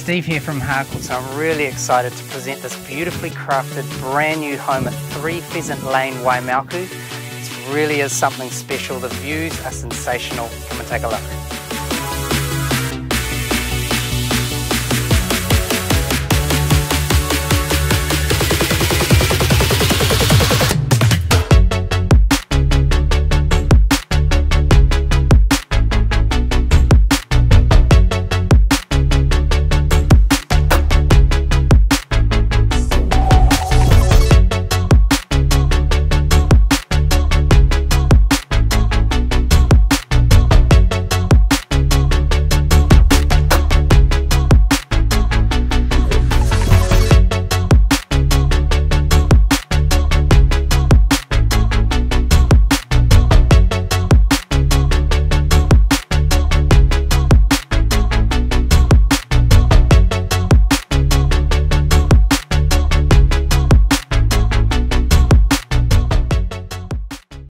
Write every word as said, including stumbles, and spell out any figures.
Steve here from Harcourt. So I'm really excited to present this beautifully crafted brand new home at three Pheasant Lane, Waimauku. It really is something special. The views are sensational. Come and take a look.